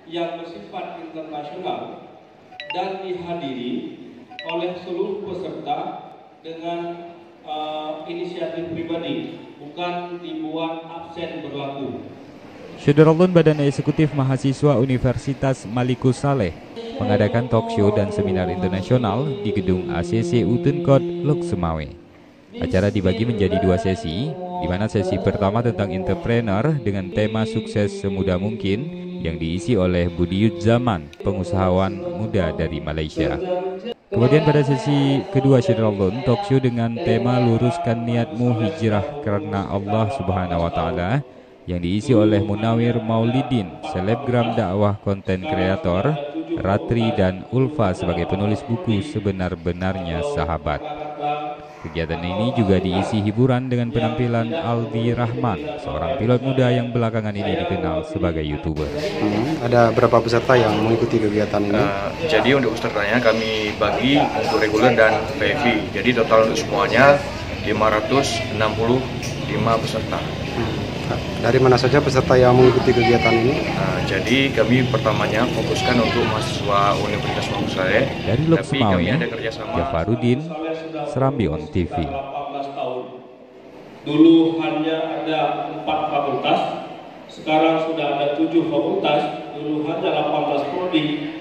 yang bersifat internasional dan dihadiri oleh seluruh peserta dengan inisiatif pribadi, bukan dibuat absen berlaku. Syederalun Badan Eksekutif Mahasiswa Universitas Malikus Saleh mengadakan talk show dan seminar internasional di gedung ACC Utenkot, Lok Sumawe. Acara dibagi menjadi 2 sesi, di mana sesi pertama tentang entrepreneur dengan tema sukses semudah mungkin yang diisi oleh Budi Zaman, pengusahawan muda dari Malaysia. Kemudian pada sesi kedua Syederalun talk show dengan tema luruskan niatmu hijrah karena Allah Subhanahu wa taala yang diisi oleh Munawir Maulidin, selebgram dakwah konten kreator, Ratri dan Ulfa sebagai penulis buku Sebenar-benarnya Sahabat. Kegiatan ini juga diisi hiburan dengan penampilan Aldi Rahman, seorang pilot muda yang belakangan ini dikenal sebagai YouTuber. Ada berapa peserta yang mengikuti kegiatan ini? Jadi untuk pesertanya kami bagi untuk reguler dan VIP. Jadi total untuk semuanya 565 peserta. Dari mana saja peserta yang mengikuti kegiatan ini? Jadi kami pertamanya fokuskan untuk mahasiswa Universitas Malikus Saleh. Dari Lok Sumawe, Jafarudin, Serambi On TV. Dulu hanya ada 4 fakultas, sekarang sudah ada 7 fakultas. Dulu hanya 18 prodi,